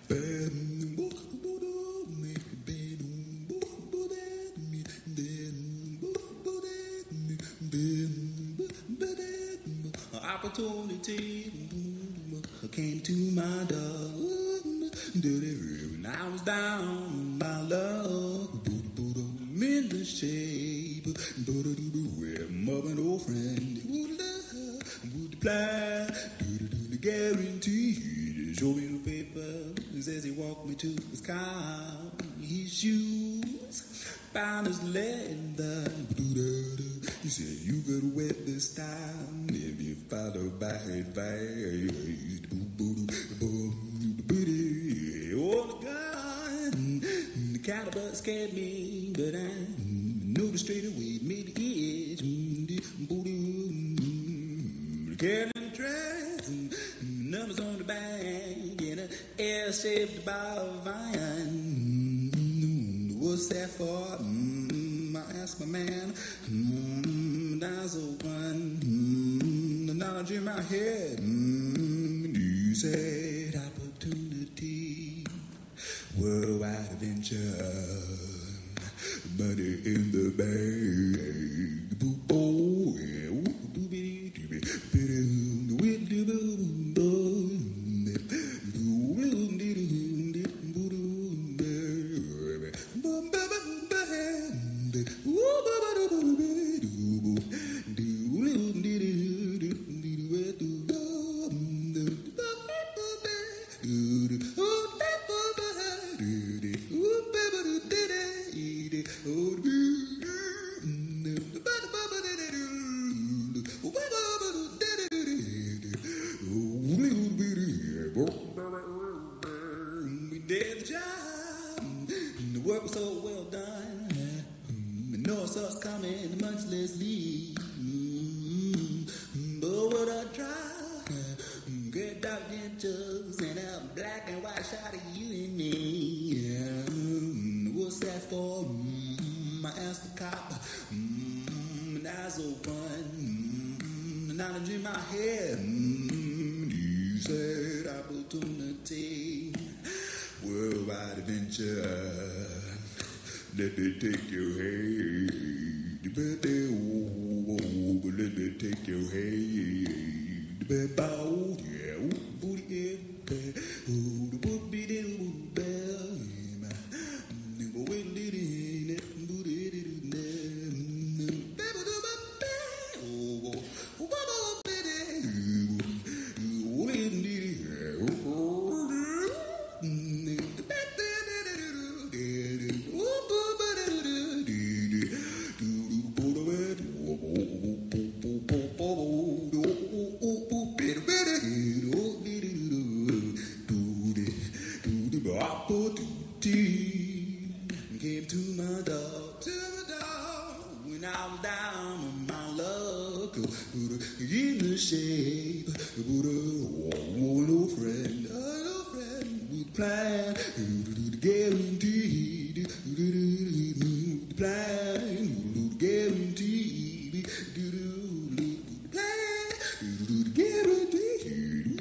Opportunity came to my door. When I was down, my love, in the shape, where mother and old friend would apply the guarantee. Show me the paper, says he walked me to the sky. His shoes, found his leather. He said, you could wet this time if you follow by advice. Oh, the gun, the caliber scared me, but I knew the straight away, made the edge. Carrying the tracks, numbers on the back, and an air-shaped bar of iron. What's that for? I asked my man. That's open. The knowledge in my head. You said opportunity, worldwide adventure, money in the bank. Oh, yeah. Let me take your hand, let me take your hand, bow, yeah, booty, came to my door when I was down on my luck. In the shape, an old friend would plan the guarantee, plan guarantee, plan guarantee.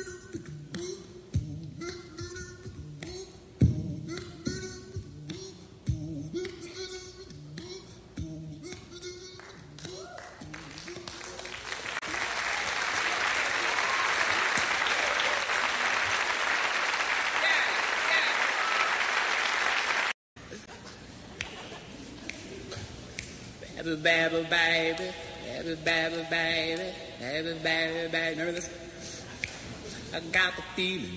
Baby, baby, baby, baby, baby, baby, baby, baby. Remember this? I got the feeling.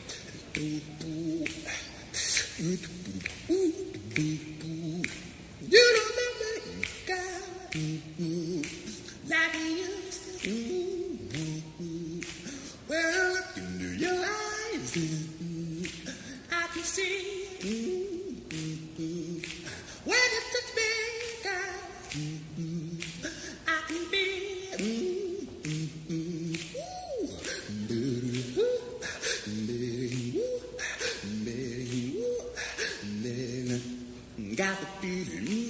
You don't make me go like you used to. Well, look into your eyes, I can see when you touch me, girl. I can be got the feeling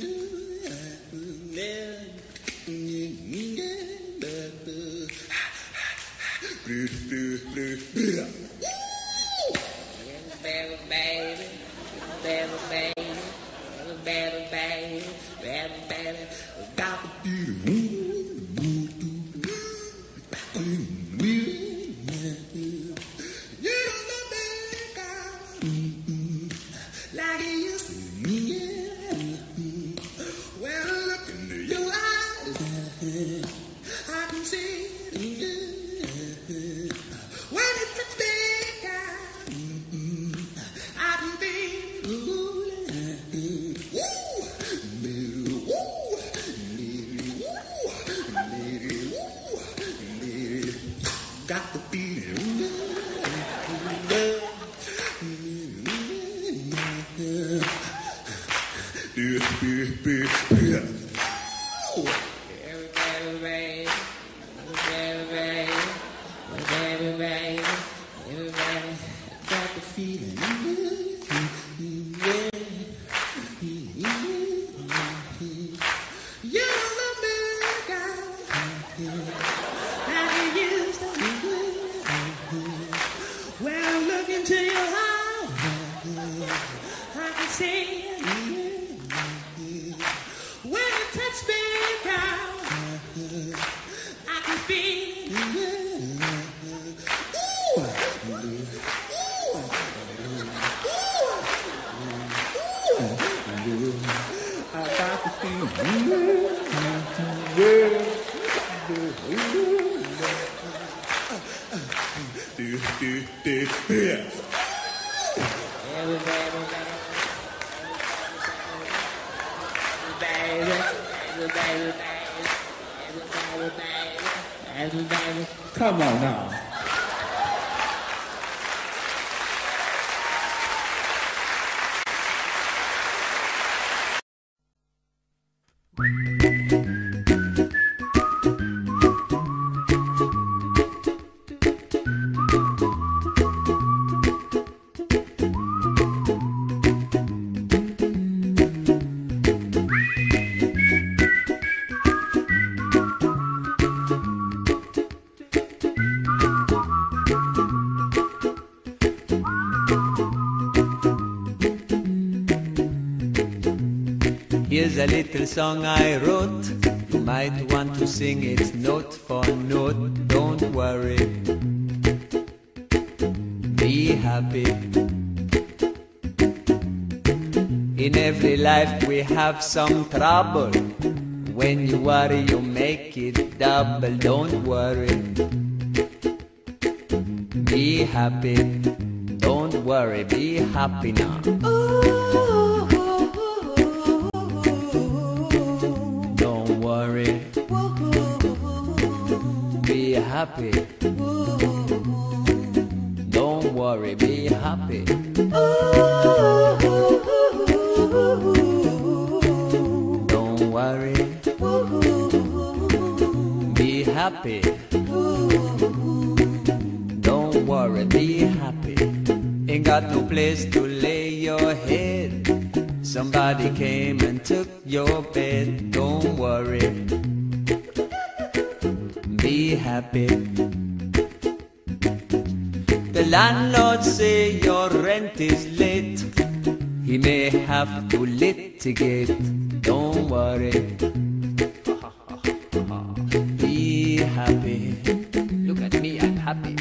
Come on now. Here's a little song I wrote. You might want to sing it note for note. Don't worry, be happy. In every life we have some trouble. When you worry you make it double. Don't worry, be happy. Don't worry, be happy now. Be happy. Don't worry, be happy. Don't worry, be happy. Don't worry, be happy. Ain't got no place to lay your head. Somebody came and took your bed. Don't worry, be happy. The landlord say your rent is late. He may have to litigate. Don't worry, be happy. Look at me, I'm happy.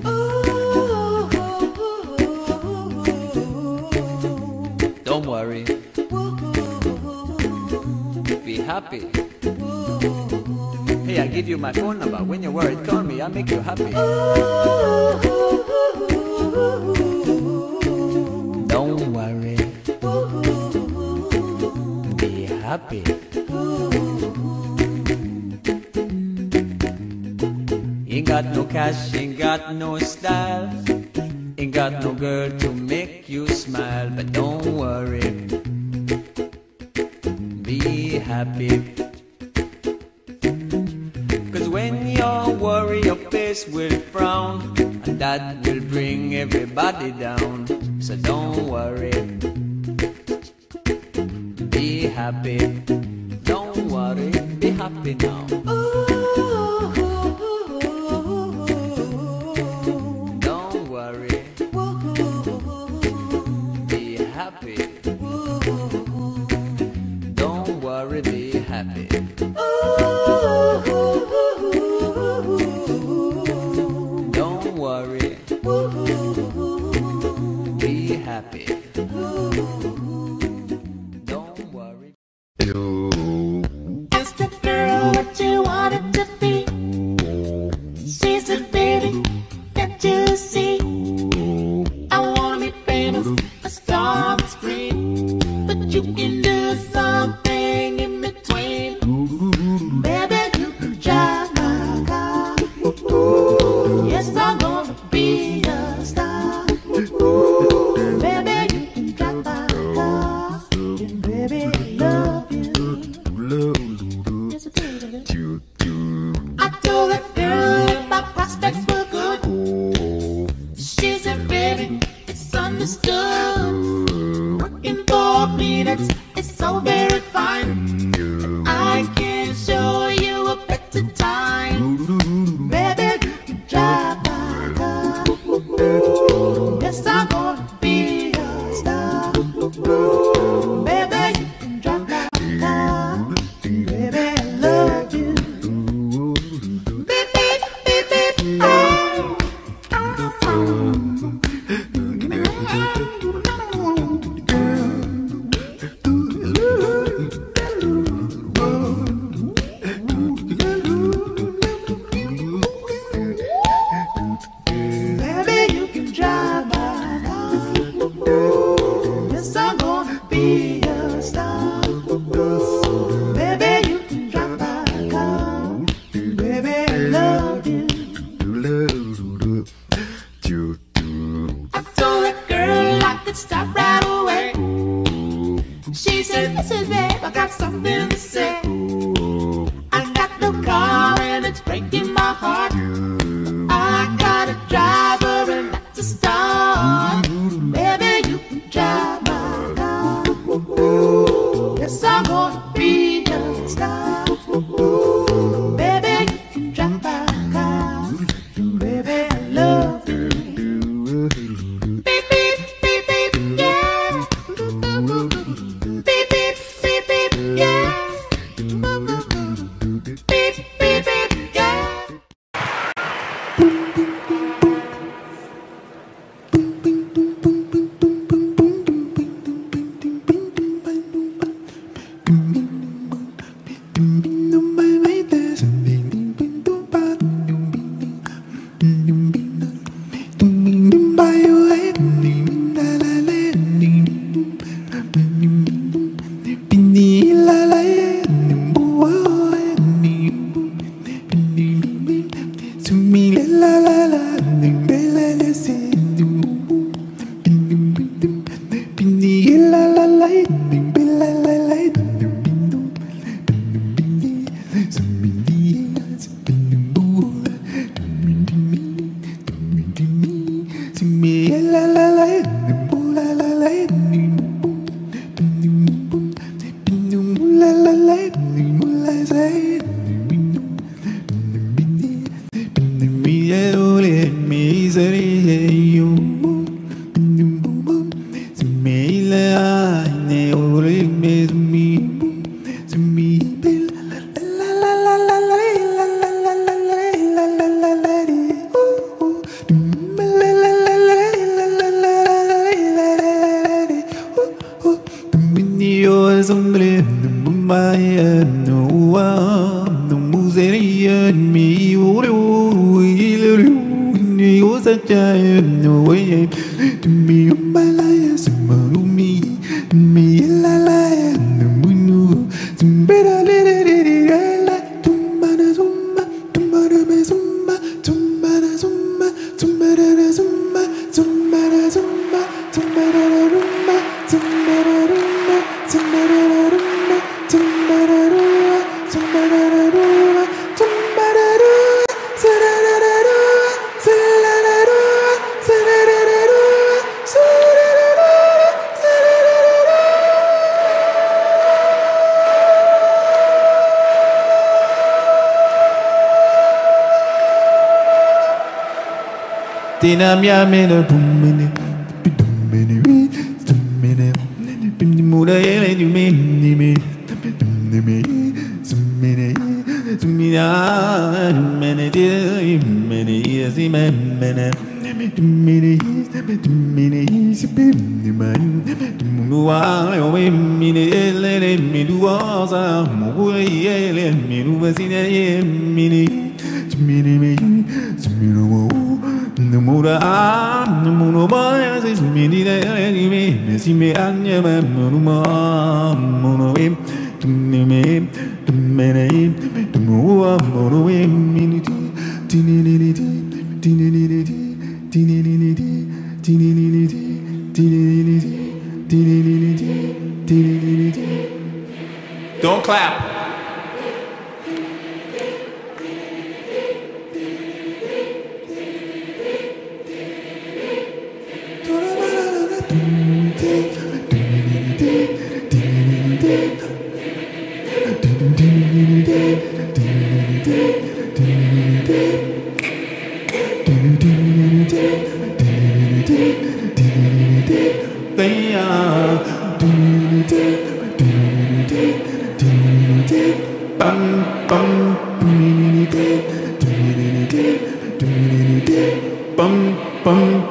Don't worry, be happy. Hey, I give you my phone number. When you're worried, call me. I'll make you happy. Don't worry, be happy. Ain't got no cash, ain't got no style, ain't got no girl to make you smile. But don't worry, be happy. When you worry, your face will frown, and that will bring everybody down. So don't worry, be happy. Don't worry, be happy now. Don't worry, Don't clap. bum bum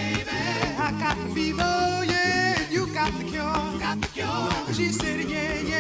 She said, yeah, yeah.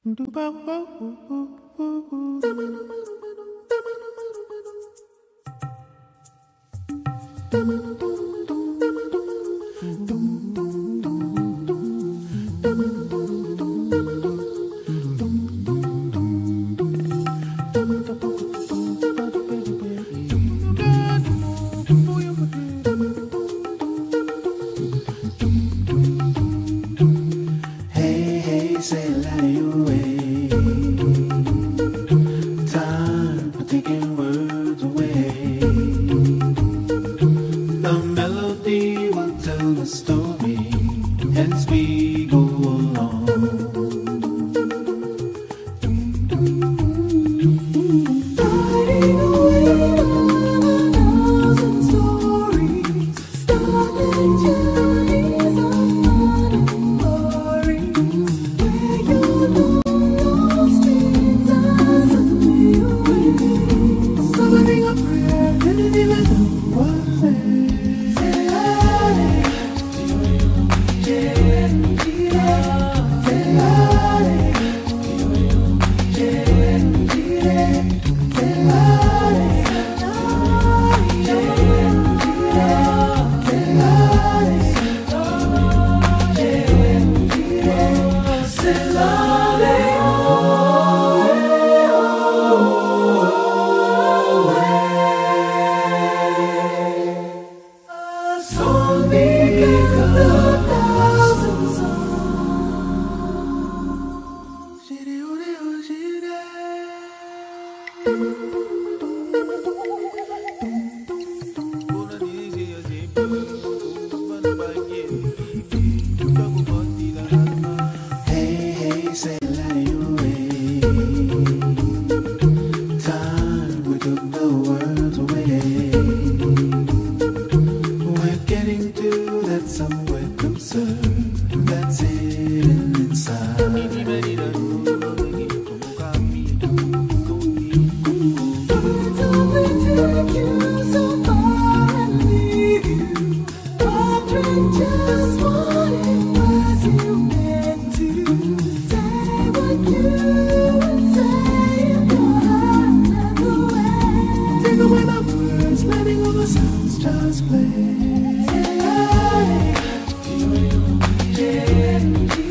Just play.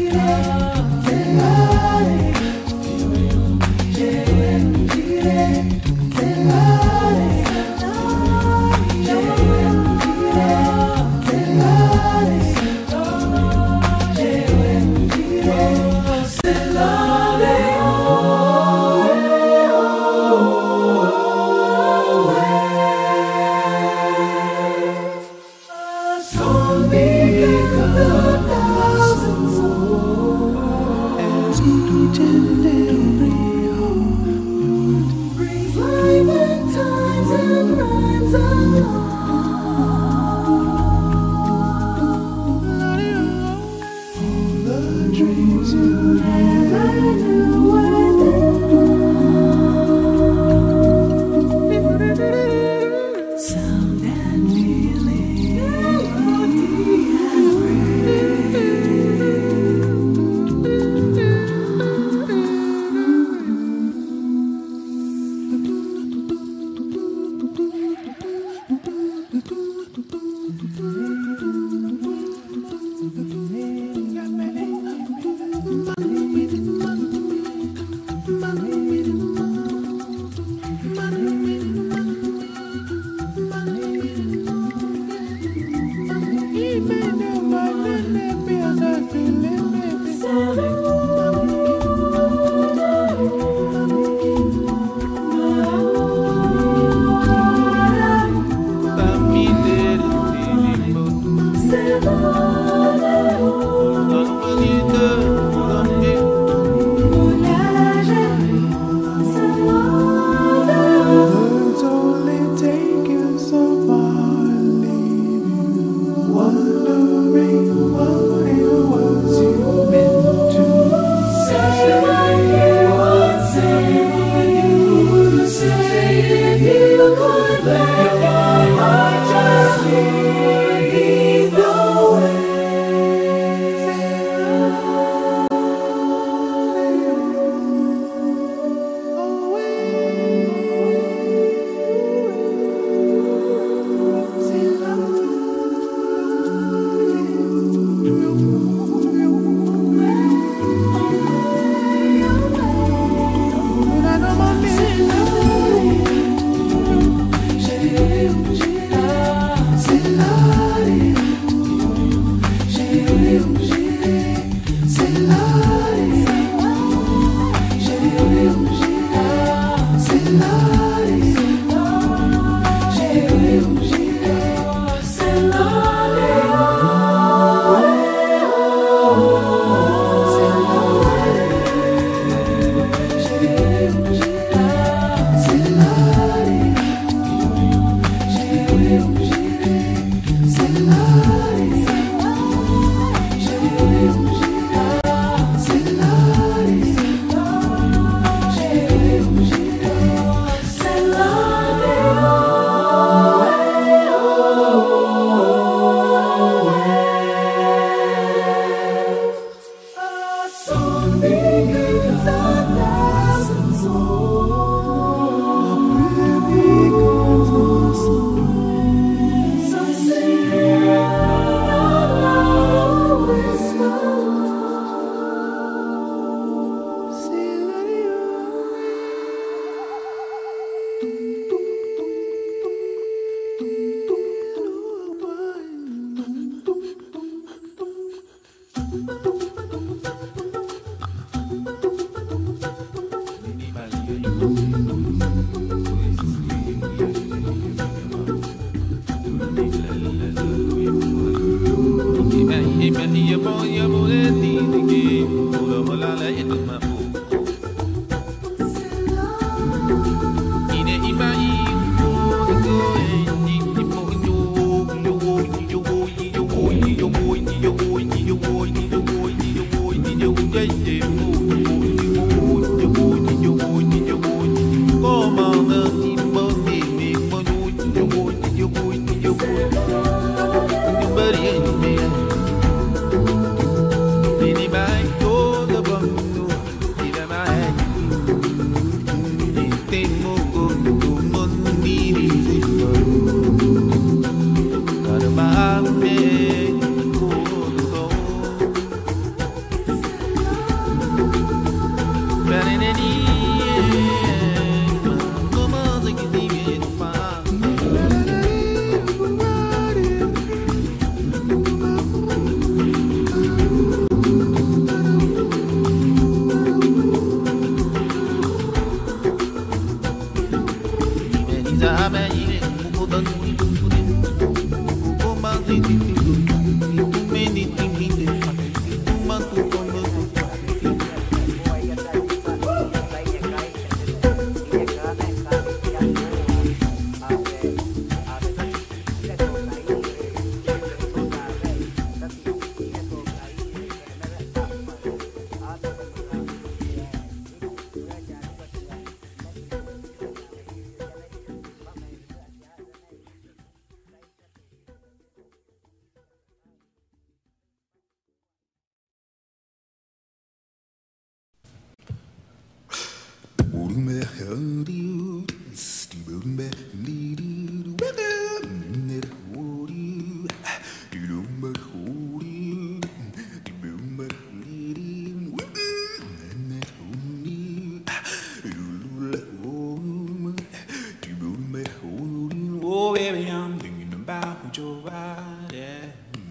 Oh, baby, I'm thinking about your body.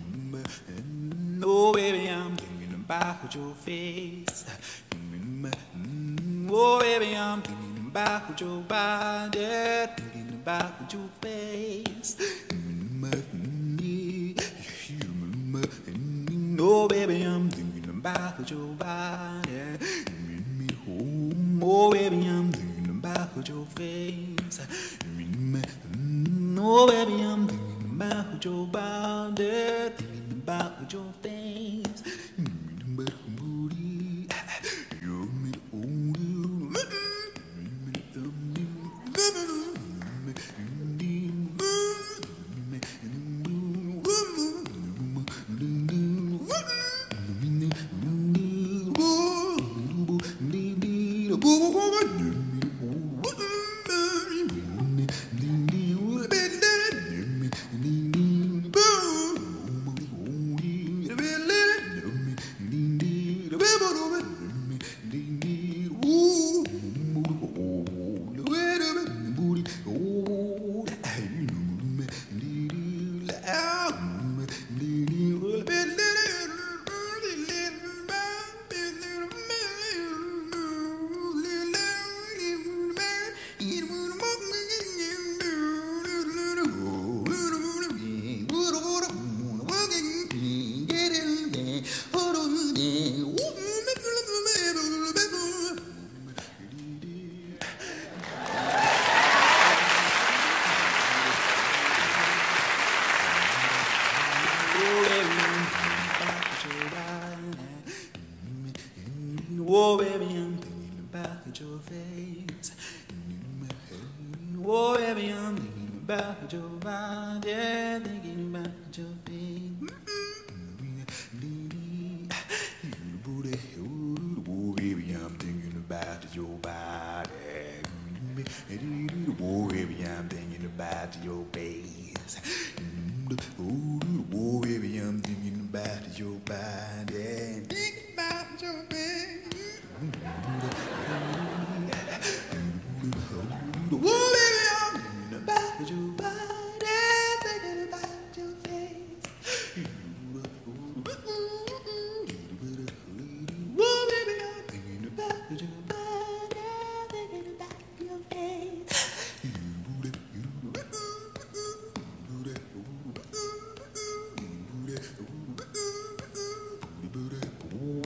Oh, baby, I'm thinking about your face. Oh, baby, I'm thinking about your body. Thinking about your face. Oh, baby, I'm thinking about your body. Oh, baby, I'm thinking about your face. Oh, baby, I'm thinking about your body, thinking about your face. Oh, baby, I'm thinking about your face. Oh, baby, I'm thinking about your body, thinking about your face. Oh, baby, I'm thinking about your body. Oh, baby, I'm thinking about your face. Oh, baby, I'm thinking about your body. Thinking about your face. Oh, baby, I'm thinking about your body, thinking about your face.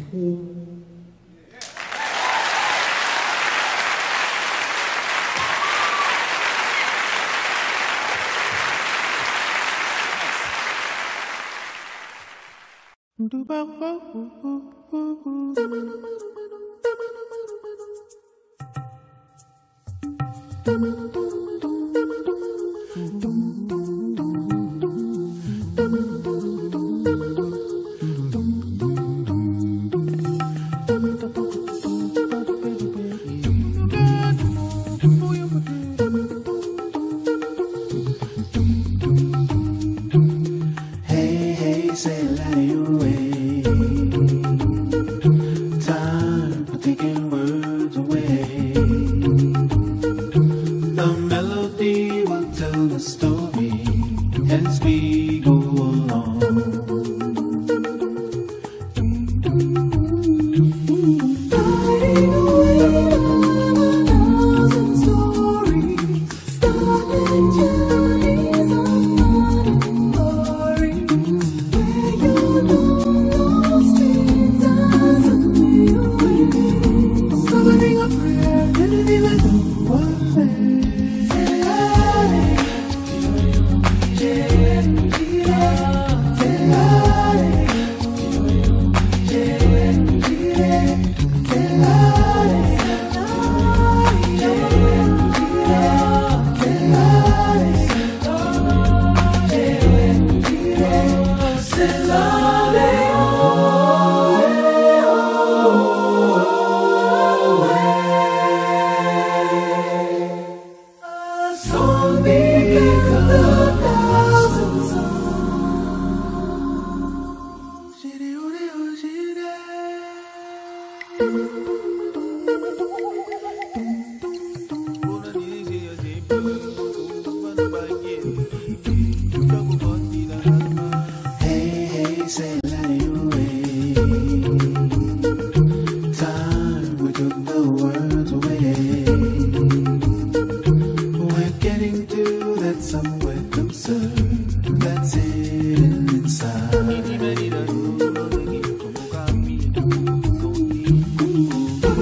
inside.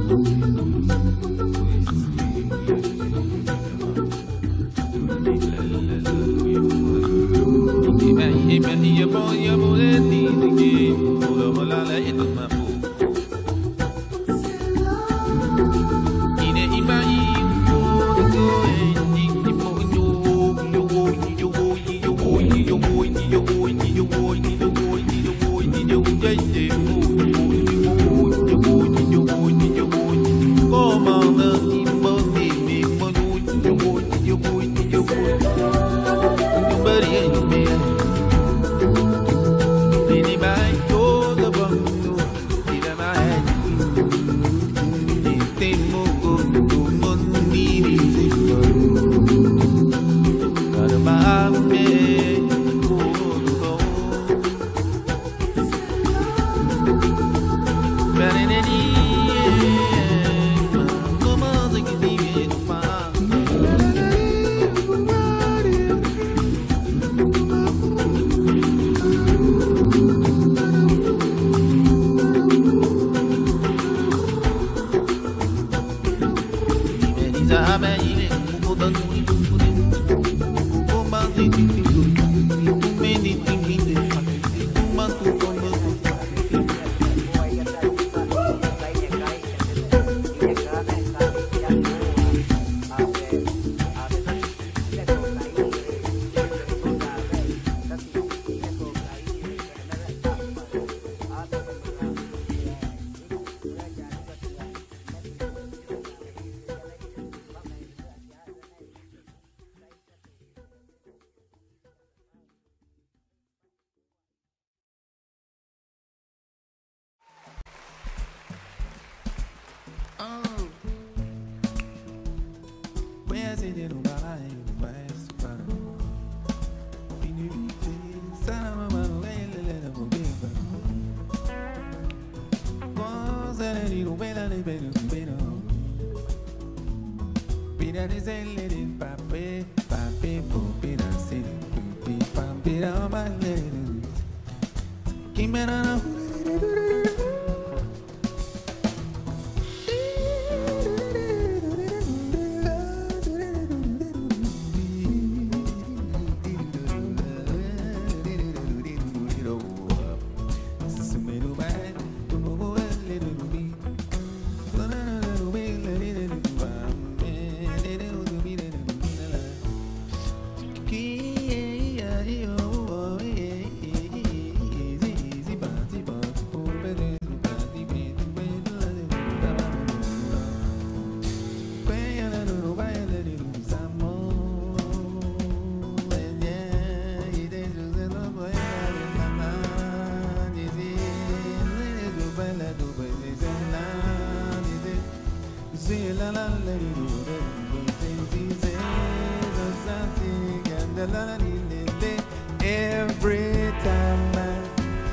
Every time I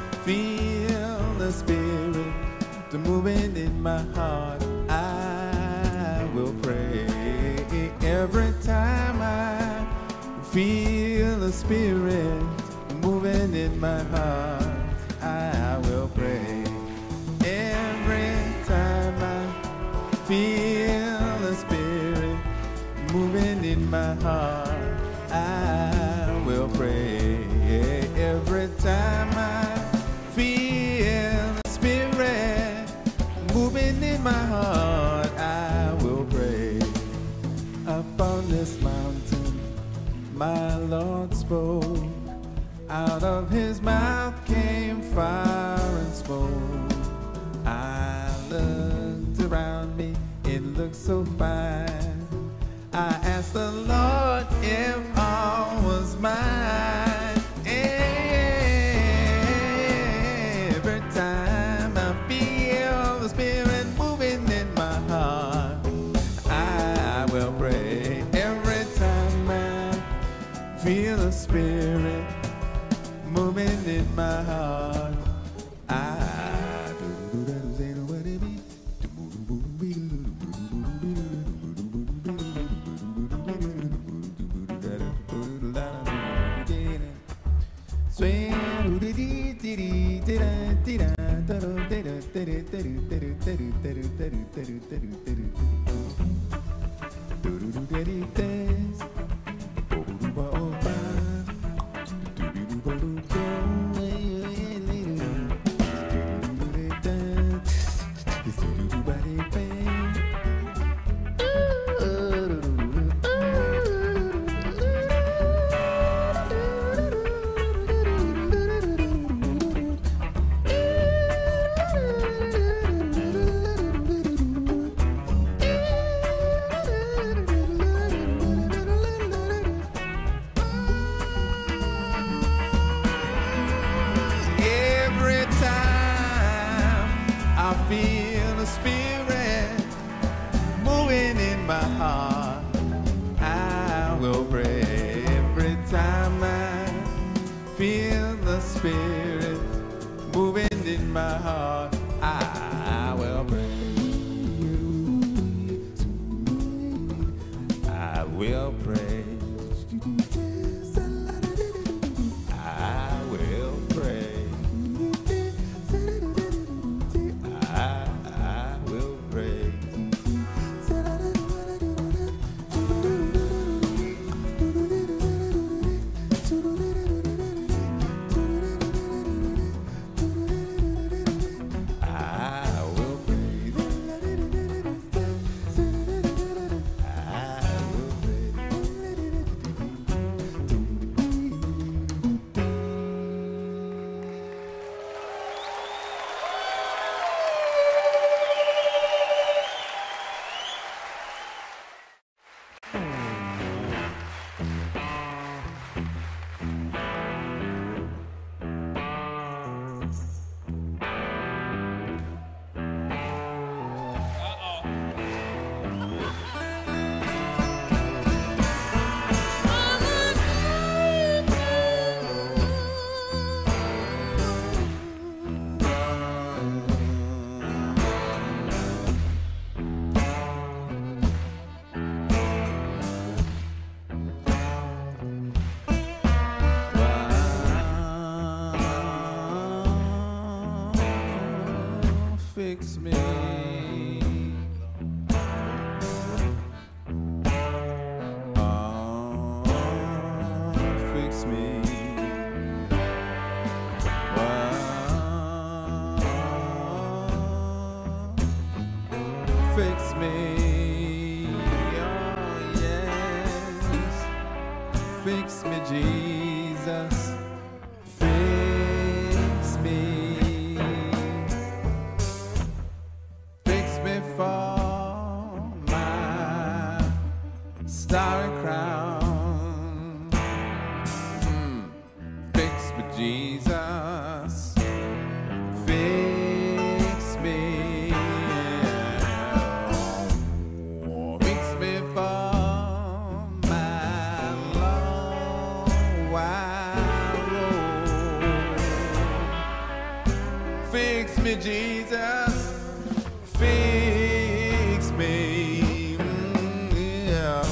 feel the spirit moving in my heart, I will pray. Every time I feel the spirit moving in my heart, I will pray. Every time I feel the spirit moving in my heart, I will pray. Every time I feel the spirit moving in my heart, I will pray. Upon this mountain, my Lord spoke. Out of his mouth came fire and smoke. I looked around me, it looked so fine. I asked the Lord if all was mine. Every time I feel the spirit moving in my heart, I will pray. Every time I feel the spirit moving in my heart, I Every time I feel the Spirit moving in my heart, I will pray. Every time I feel the Spirit moving in my heart, I will pray. I will pray. I will pray. I will pray. I will pray. I will fix me. Oh, fix me. Oh, fix me. Oh, yes. Fix me, Jesus. Fix me. Fix me for my starry crown. Fix me, Jesus. Fix me. Oh, fix me for my long wide road. Fix me, Jesus. Fix me, yeah.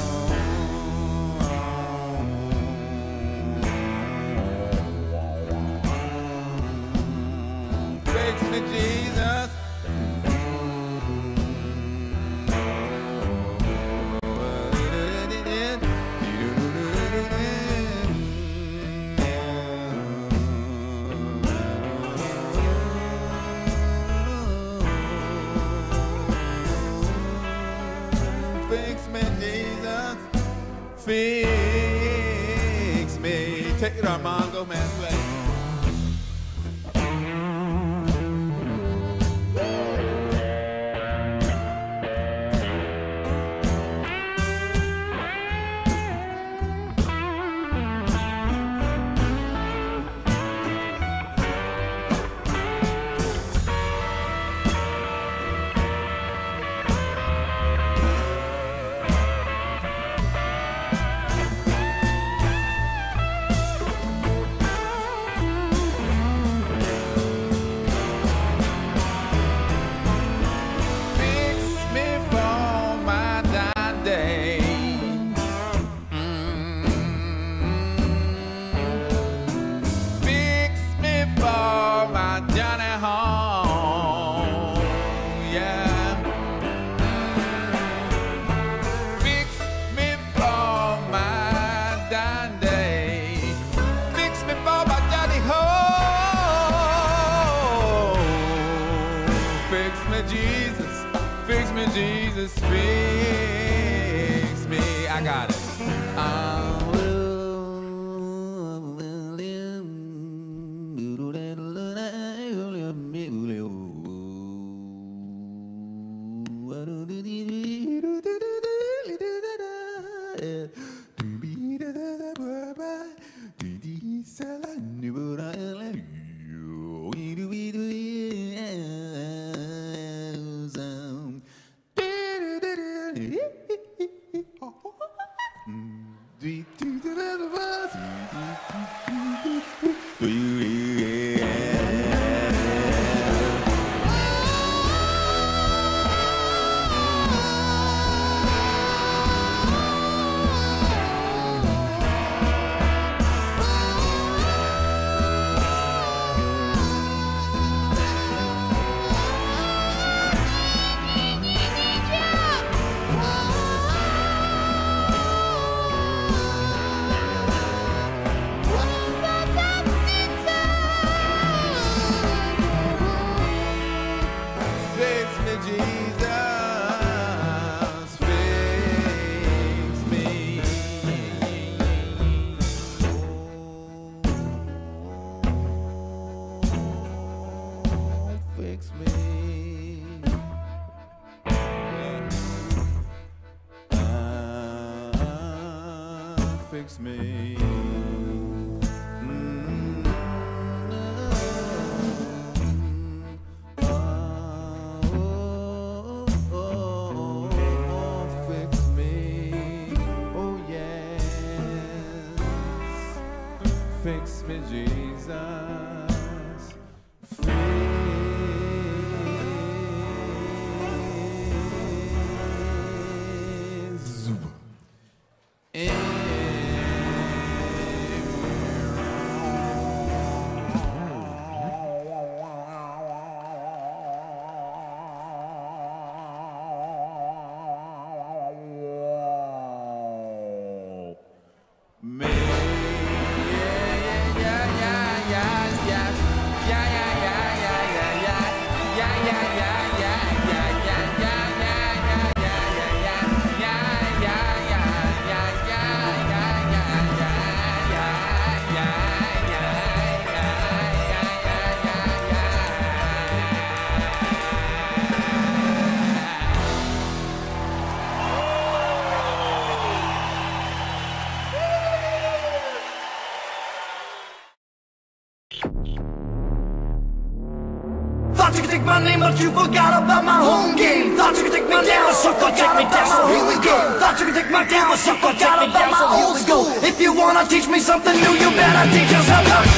Fix me, Jesus. Fix me, Jesus. Fix me. Take it, Armand. Go, man. Play. me, Jesus. Fix me, Jesus. Fix me. I got it. Fix me. Fix me. Oh yes. Fix me, Jesus. Thought you could take my name, but you forgot about my home game. Thought you could take me down, sucker, take me down, so here we go. Thought you could take me down, sucker, forgot about my old school. If you wanna teach me something new, you better teach us how to.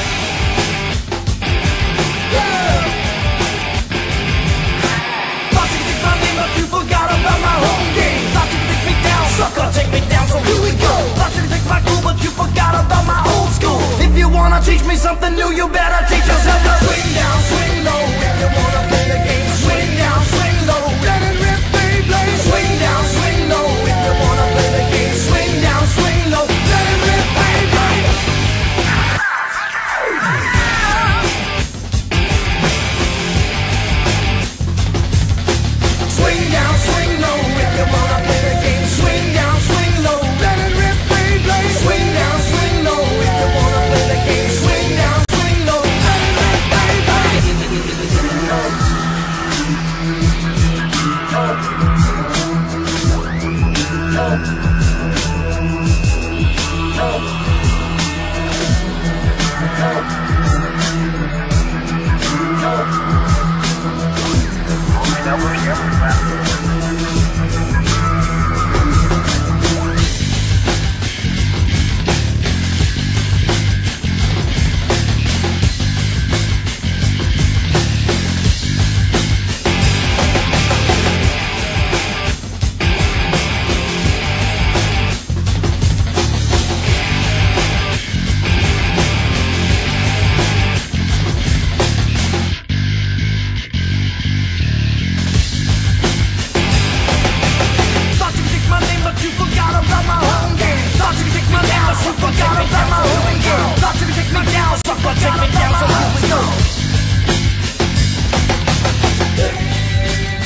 Thought you could take my name, but you forgot about my home game. Thought you could take me down, sucker, take me down, so here we go. Thought you could take my cool, but you forgot about my old school. If you wanna teach me something new, you better teach us how to. Swing down, swing low. If you wanna play the game, swing down, swing low. Let it rip, baby. Swing down, swing low. If you wanna play the game, swing down, swing low. Let it rip, baby. Swing down, swing low. If you wanna play the game, swing down, swing low. Let it rip, baby. Swing down, swing low. If you wanna play the game, swing down, swing low. Let it rip, Take me down, so here we go.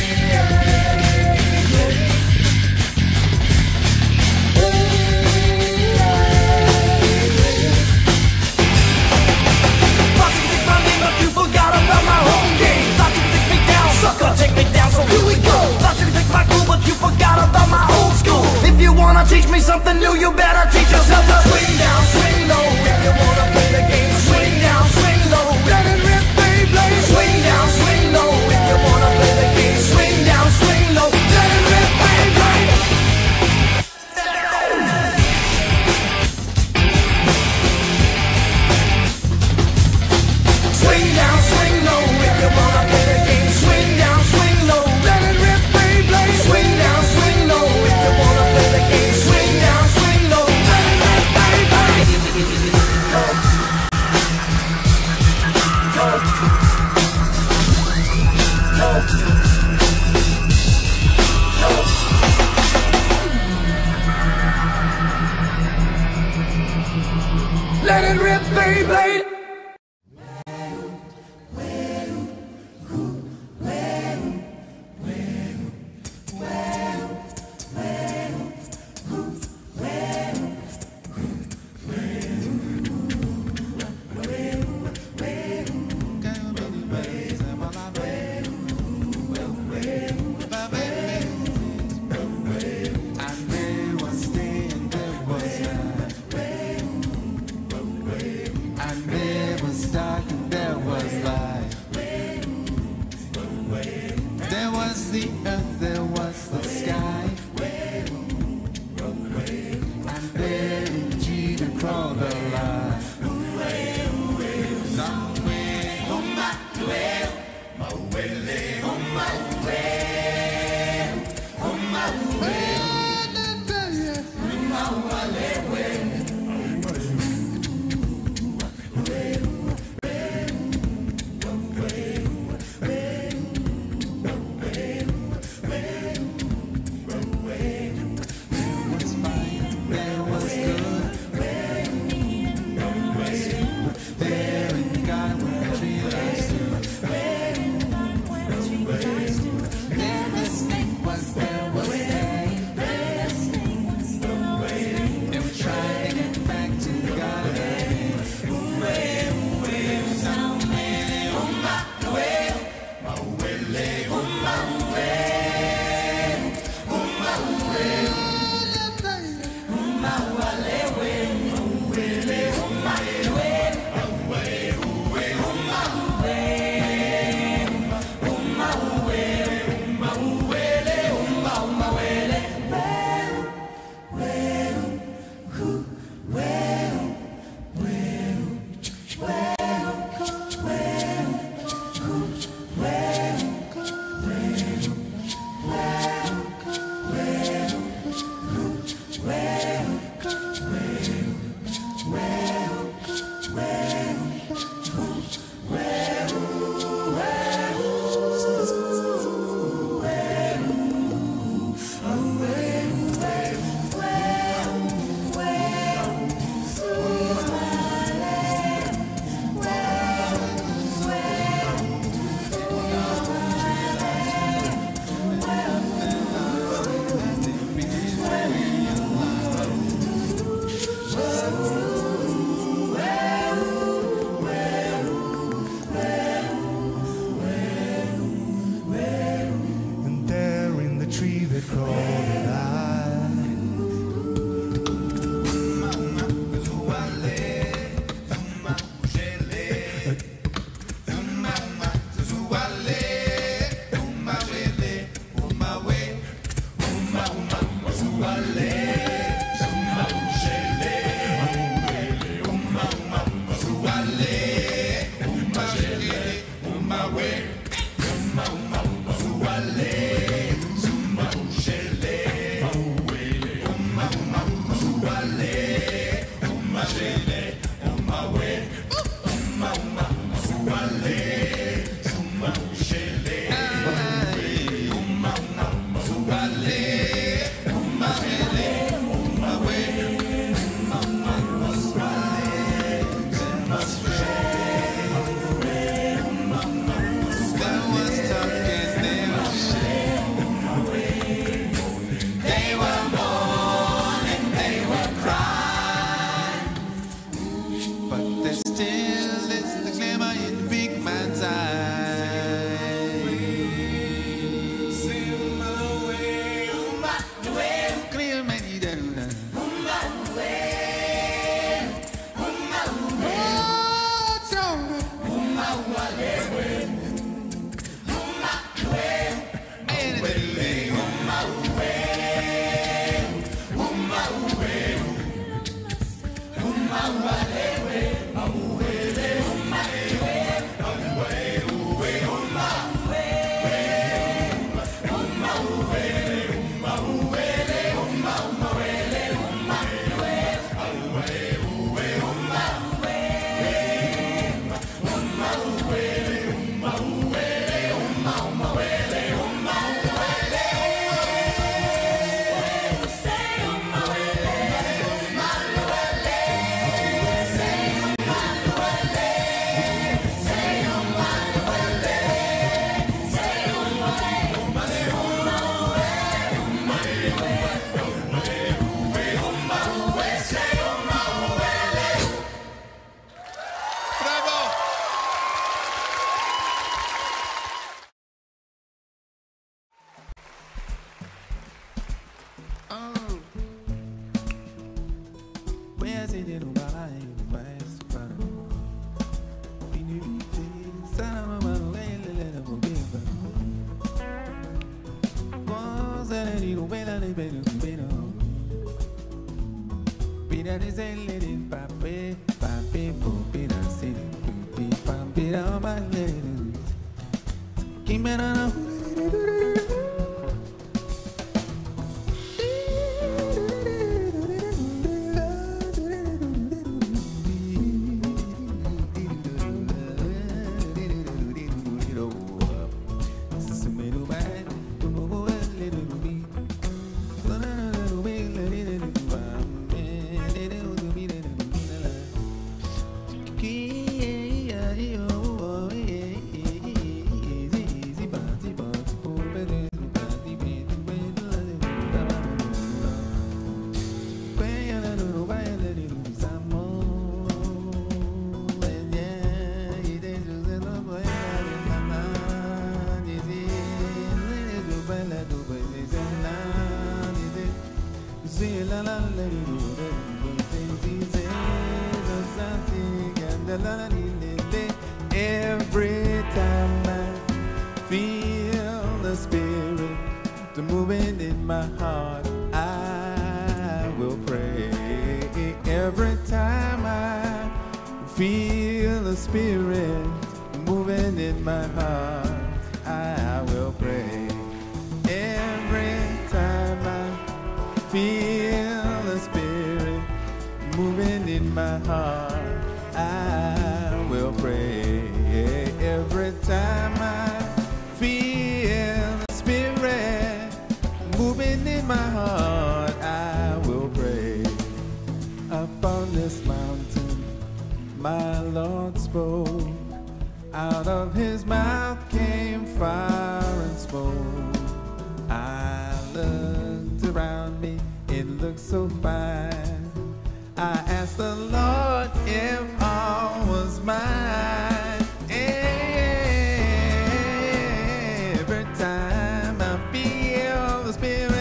David Crowley line. Every time I feel the spirit moving in my heart, I will pray. Every time I feel the spirit moving in my heart, I will pray. Every time I feel the spirit moving in my heart, I will pray. Every time I feel the spirit moving in my heart, I will pray. Upon this mountain, my Lord spoke. Out of his mouth came fire and smoke. I looked around me, it looked so fine. I asked the Lord if all was mine. Every time I feel the Spirit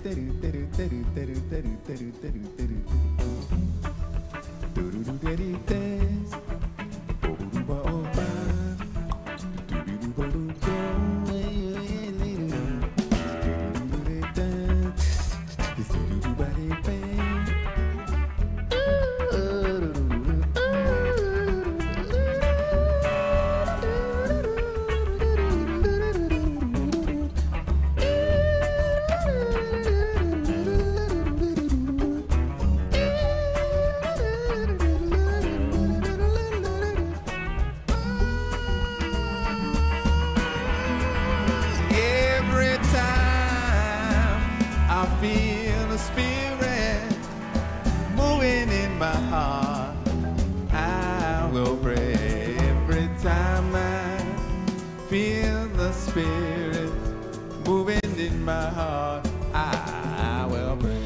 Every time I feel the spirit moving in my heart, I will pray. Every time I feel the spirit moving in my heart, I will pray.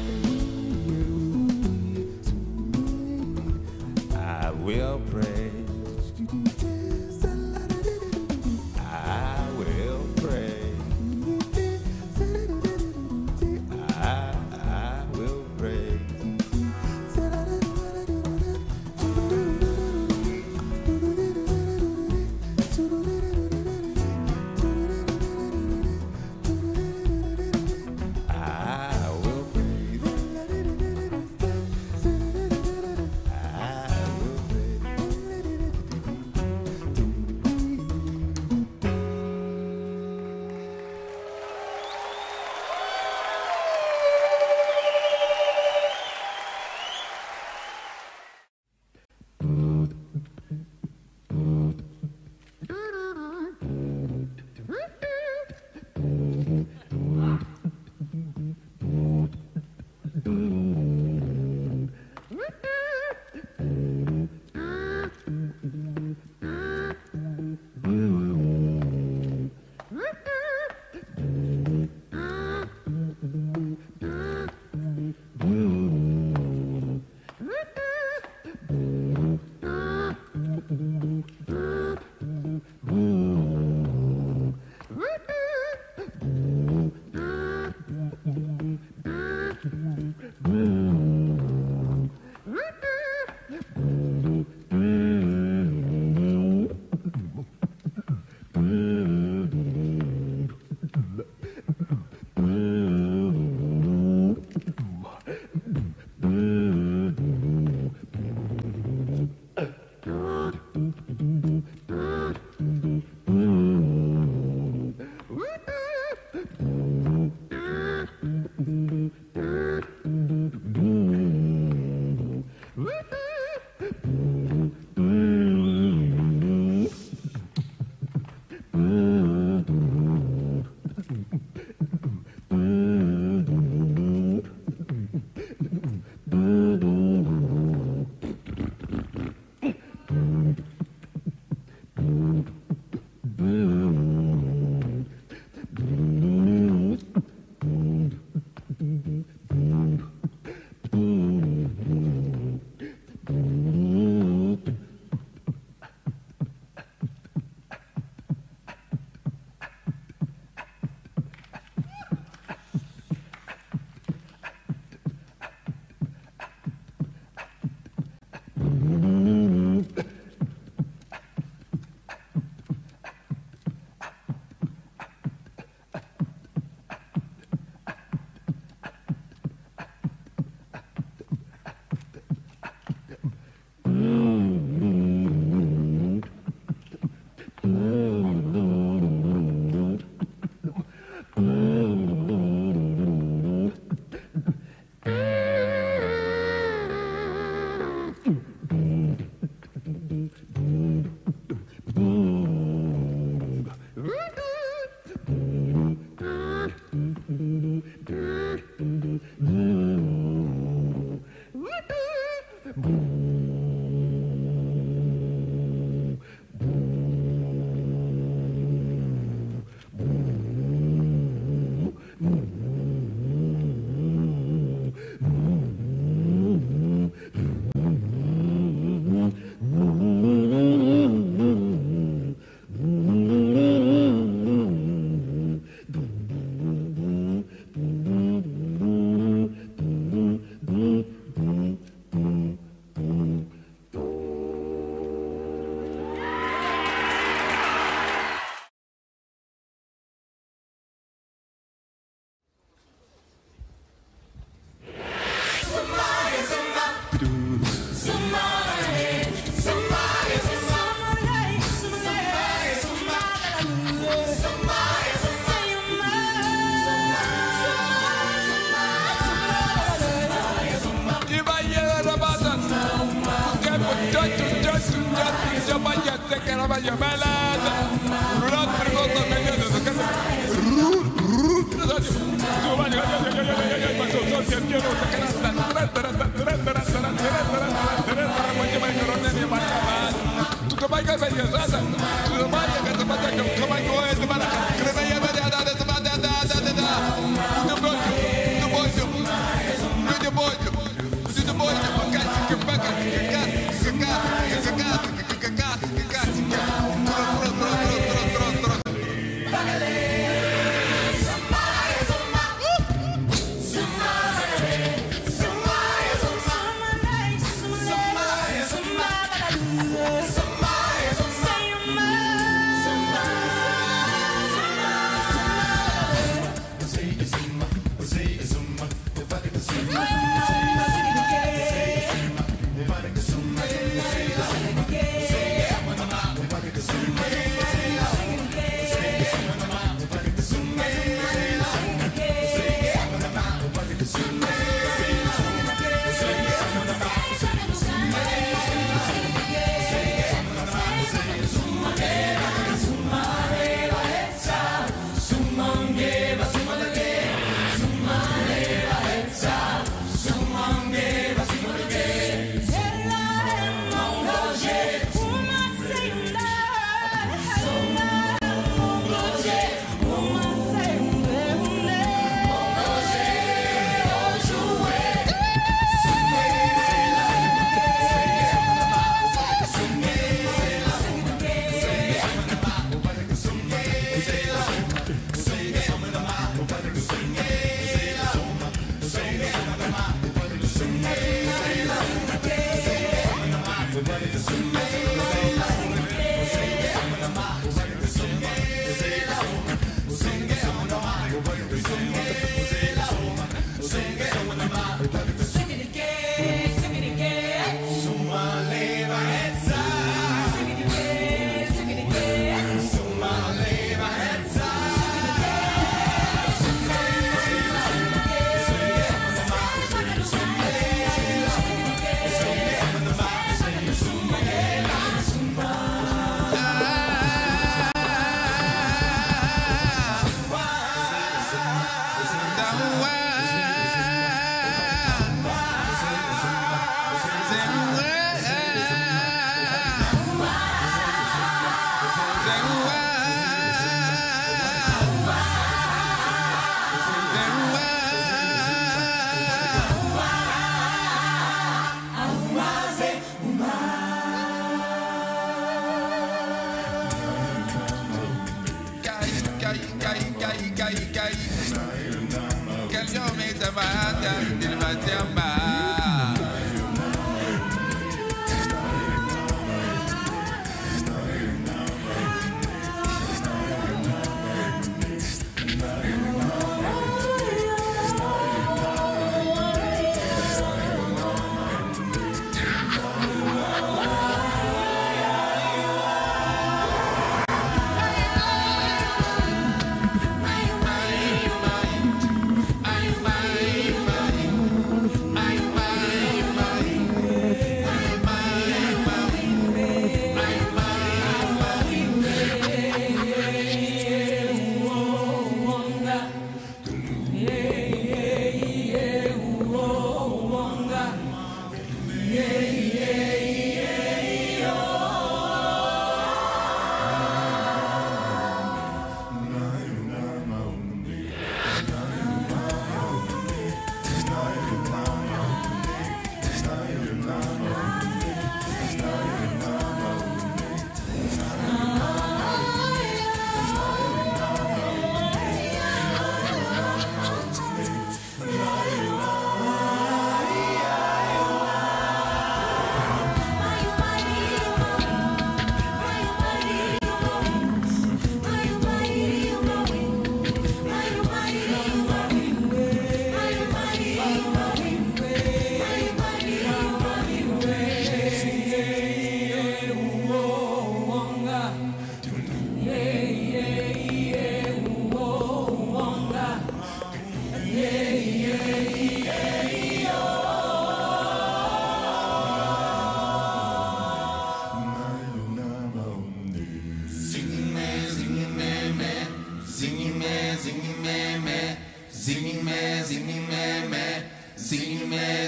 I will pray. I will pray. I will pray. I will pray. I will pray.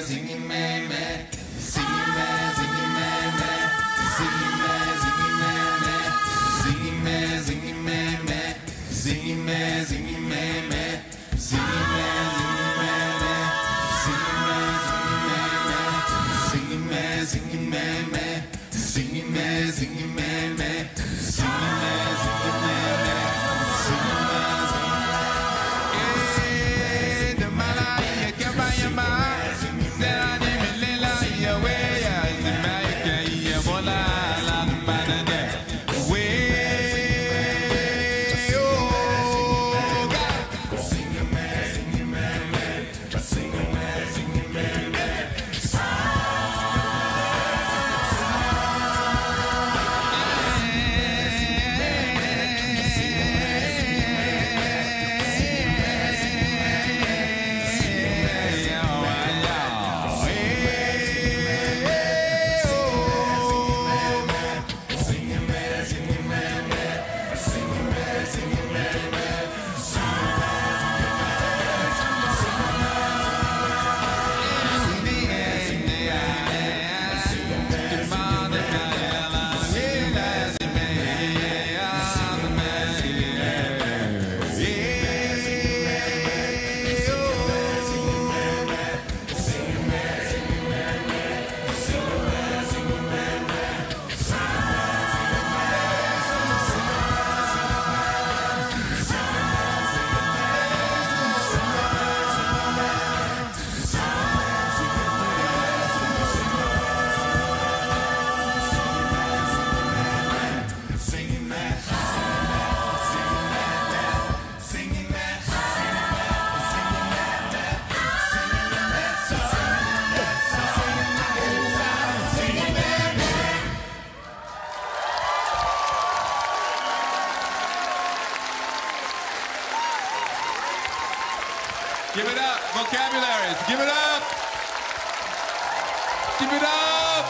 singing man, man, singing man, singing man, man, singing man, singing man, man, singing man, singing man, man, singing man, singing man, man, singing man, singing man, man, singing man, singing man, man, singing man, singing man, man, singing man, singing man, man, singing man, singing man. Eh, the malaya kabaya. Give it up, vocabularies. Give it up. Give it up.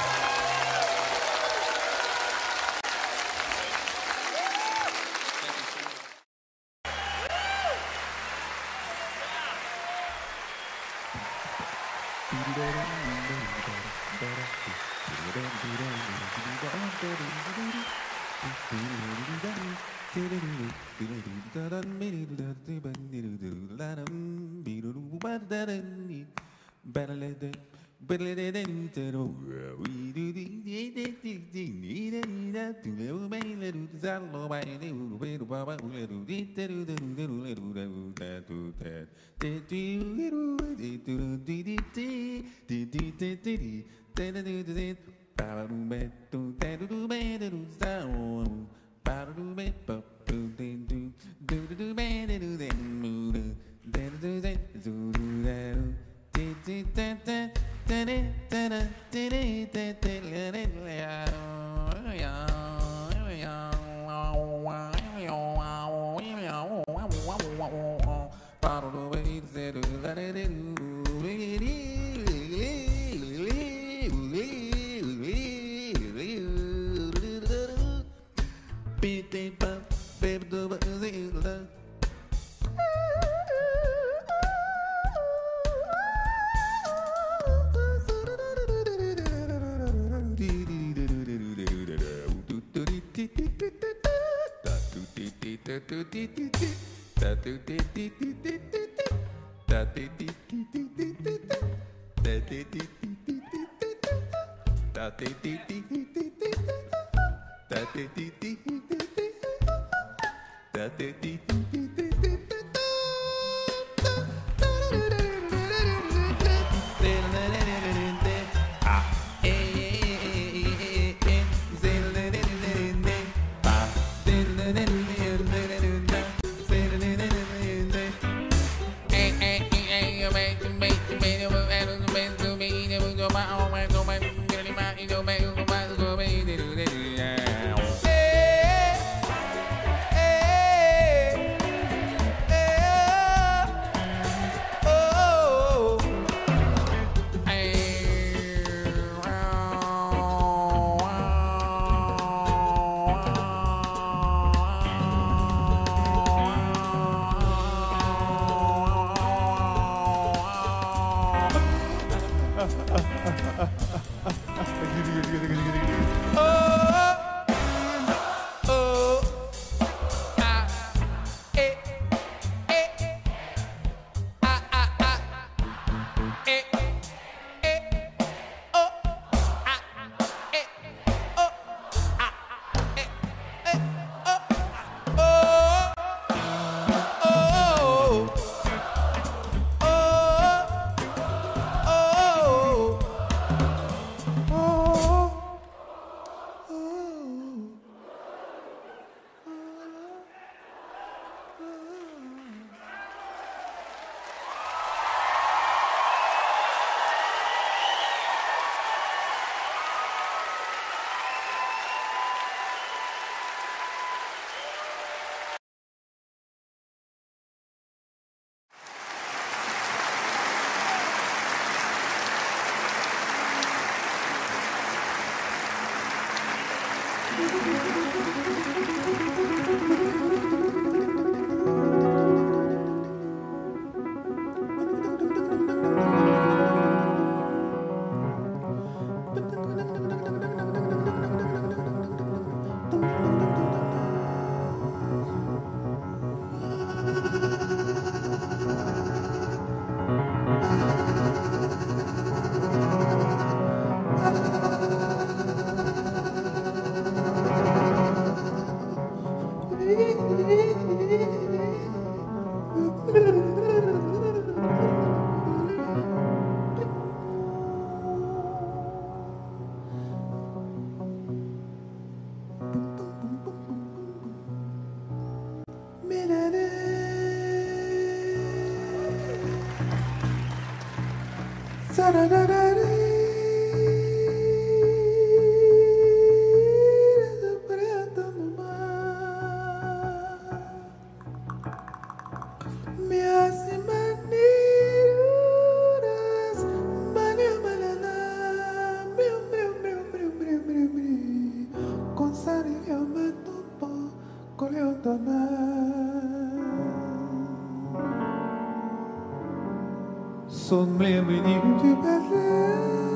Son bienvenido du passé.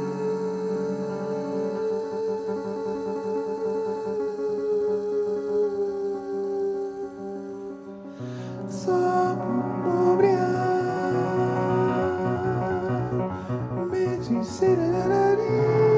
Sans m'oublier, mais tu sais la vie.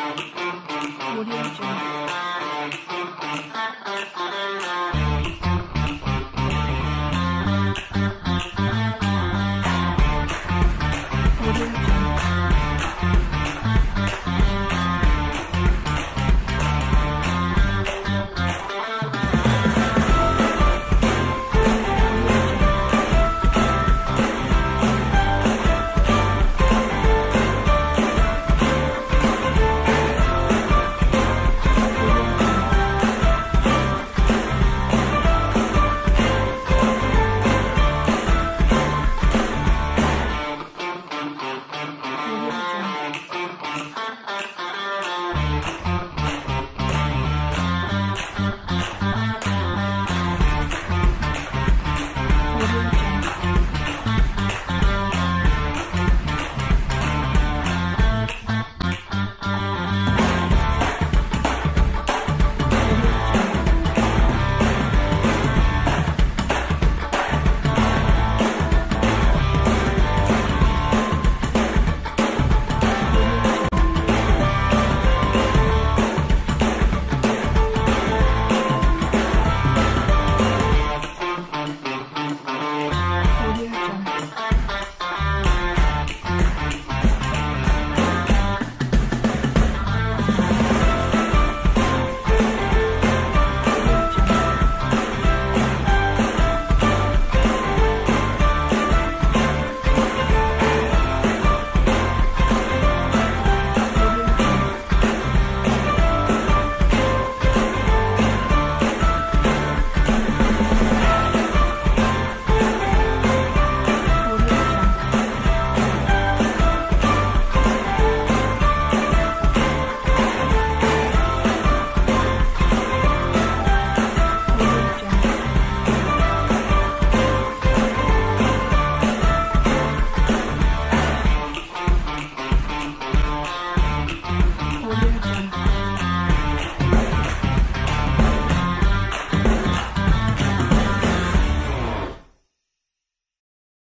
Audio Jungle.